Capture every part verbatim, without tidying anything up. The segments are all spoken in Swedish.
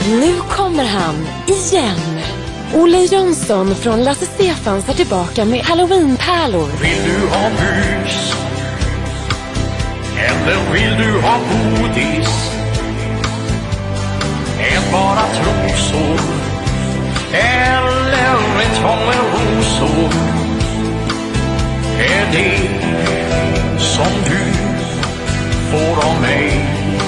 Nu kommer han igen. Olle Jönsson från Lasse Stefans är tillbaka med Halloweenpärlor. Vill du ha bus? Eller vill du ha godis? Ät bara trosor eller ett tvång med rosor. Är det som du får av mig?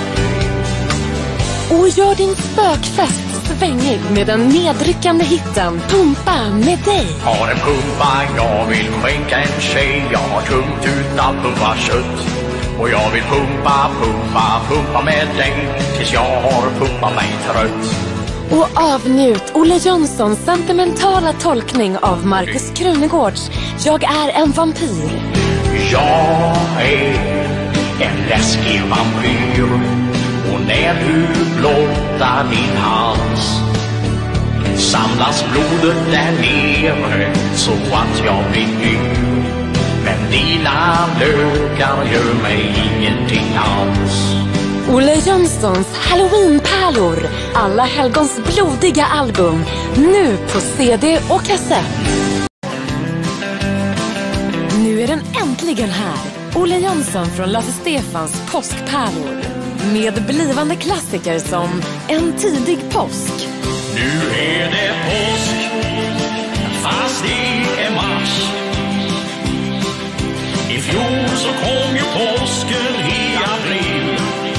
Och gör din spökfest svängig med den nedryckande hitten Pumpa med dig. Har en pumpa, jag vill skänka en tjej. Jag har tungt utan pumpa kött. Och jag vill pumpa, pumpa, pumpa med dig tills jag har pumpat mig trött. Och avnjut Olle Jönssons sentimentala tolkning av Markus Krunegårds Jag är en vampyr. Jag är en läskig vampyr. Och när du blottar din hals samlas blodet där nere så att jag blir yr. Men dina lökar gör mig ingenting alls. Olle Jönssons Halloweenpärlor, alla helgons blodiga album, nu på C D och kassett. Nu är den äntligen här. Olle Jönsson från Lasse Stefans Påskpärlor. Med blivande klassiker som En tidig påsk. Nu är det påsk, fast det är mars. I fjol så kom ju påsken i april.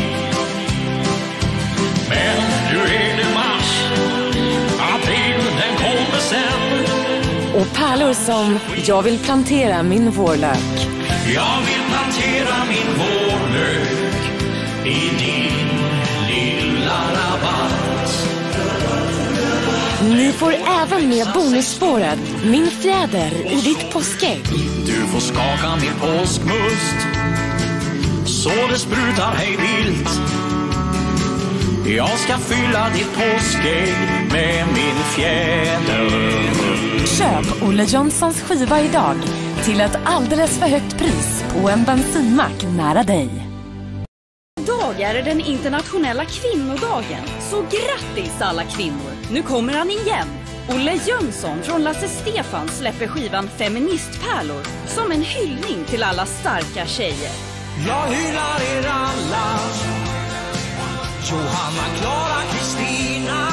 Men nu är det mars, april den kommer sen. Och pärlor som Jag vill plantera min vårlök. Jag vill plantera min vårlök i din lilla rabatt. Ni får även med bonusspåret Min fjäder i ditt påskägg. Du får skaka min påskmust så det sprutar hej vilt. Jag ska fylla ditt påskägg med min fjäder. Köp Olle Jönssons skiva idag till ett alldeles för högt pris på en bensinmack nära dig. Idag är det den internationella kvinnodagen, så grattis alla kvinnor! Nu kommer han igen! Olle Jönsson från Lasse Stefans släpper skivan Feministpärlor som en hyllning till alla starka tjejer. Jag hyllar er alla, Johanna, Klara, Kristina.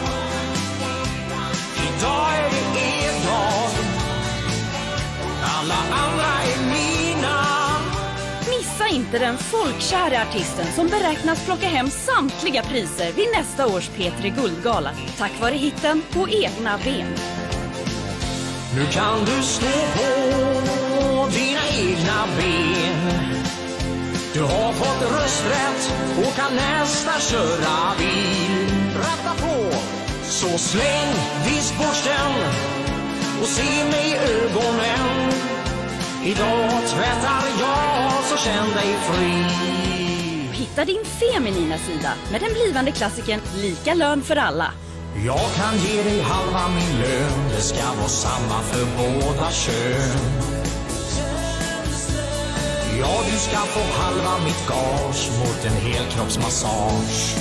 Idag är det er dag, alla andra är mina. Missa inte den folkkära artisten som beräknas plocka hem samtliga priser vid nästa års P tre Guldgala tack vare hitten På egna ben. Nu kan du stå på dina egna ben. Du har fått rösträtt och kan nästa köra bil. Ratta på, så släng diskborsten och se mig i ögonen. Idag tvättar jag, så känn dig fri. Hitta din feminina sida med den blivande klassikern Lika lön för alla. Jag kan ge dig halva min lön, det ska vara samma för båda kön. Ja, du ska få halva mitt gage mot en helkroppsmassage.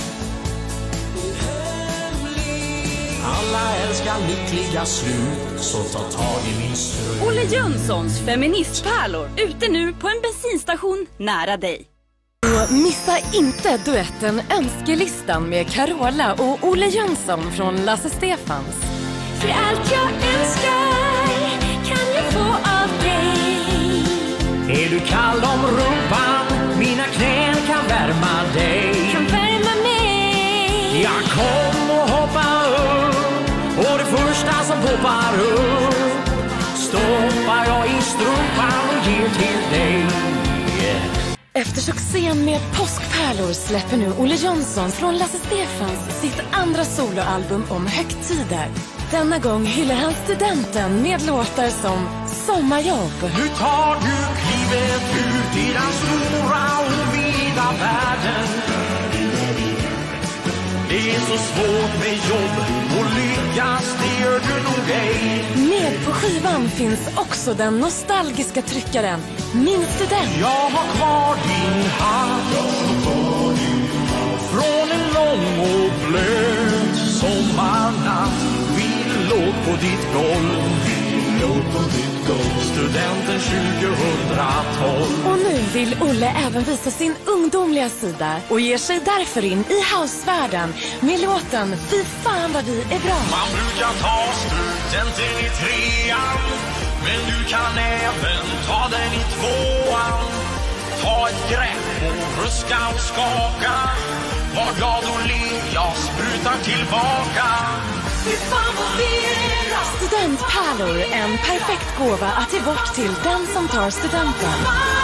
Alla älskar lyckliga slut, så ta tag i min strut. Olle Jönssons Feministpärlor, ute nu på en bensinstation nära dig. Och missa inte duetten Önskelistan med Carola och Olle Jönsson från Lasse Stefans. För allt jag önskar kan jag få av dig. Är du kall om rumpan, mina knän kan värma dig. Kan värma mig. Jag kom och hoppa upp, och det första som poppar upp stoppar jag i strumpan och ger till dig. Efter succén med Påskpärlor släpper nu Olle Jönsson från Lasse Stefans sitt andra soloalbum om högtider. Denna gång hyllar han studenten med låtar som Sommarjobb. Nu tar du klivet ut i den stora och vida världen. Det är så svårt med jobb och lyckas, det gör du nog ej. Med på skivan finns också den nostalgiska tryckaren Min student. Jag har kvar din hand från en lång och blöt på ditt golv. Låt på ditt golv. Studenten tjugohundratolv. Och nu vill Olle även visa sin ungdomliga sida och ger sig därför in i housevärlden med låten Fy fan vad vi är bra. Man brukar ta studenten i trean, men du kan även ta den i tvåan. Ta ett grepp och ruska och skaka. Var glad och le, jag sprutar tillbaka. Fy fan vad vi är bra. Studentpärlor, en perfekt gåva att ge bort till den som tar studenten.